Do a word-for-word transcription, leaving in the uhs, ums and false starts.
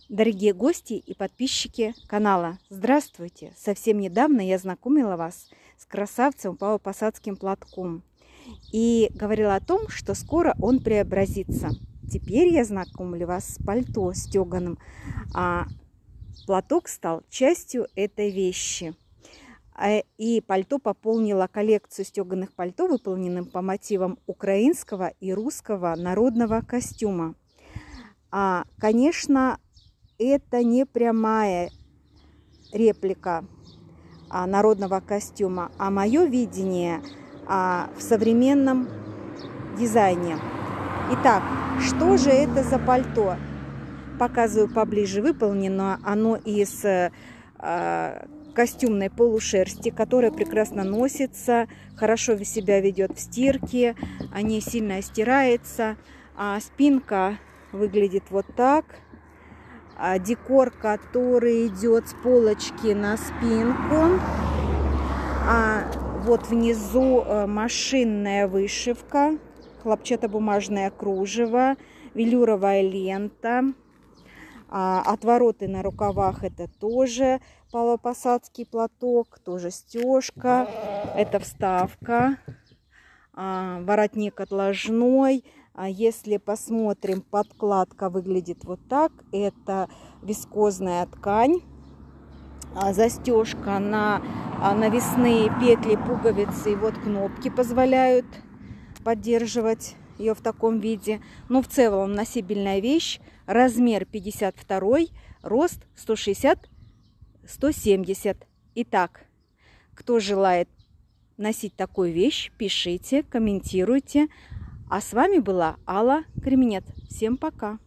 Дорогие гости и подписчики канала, здравствуйте! Совсем недавно я знакомила вас с красавцем павлопосадским платком и говорила о том, что скоро он преобразится. Теперь я знакомлю вас с пальто стеганым, а платок стал частью этой вещи. И пальто пополнило коллекцию стеганых пальто, выполненным по мотивам украинского и русского народного костюма. А, конечно, это не прямая реплика а, народного костюма, а мое видение а, в современном дизайне. Итак, что же это за пальто? Показываю поближе. Выполнено оно из а, костюмной полушерсти, которая прекрасно носится, хорошо себя ведет в стирке, не сильно стирается. А спинка выглядит вот так. А декор, который идет с полочки на спинку. А вот внизу машинная вышивка, хлопчатобумажное кружево, велюровая лента. А отвороты на рукавах — это тоже павлопосадский платок, тоже стежка, это вставка, а, воротник отложной. А если посмотрим, подкладка выглядит вот так. Это вискозная ткань, а, застежка на а, навесные петли, пуговицы и вот кнопки позволяют поддерживать ее в таком виде. Но в целом носибельная вещь. Размер пятьдесят два, рост сто шестьдесят — сто семьдесят. Итак, кто желает носить такую вещь, пишите, комментируйте. А с вами была Алла Кременет. Всем пока!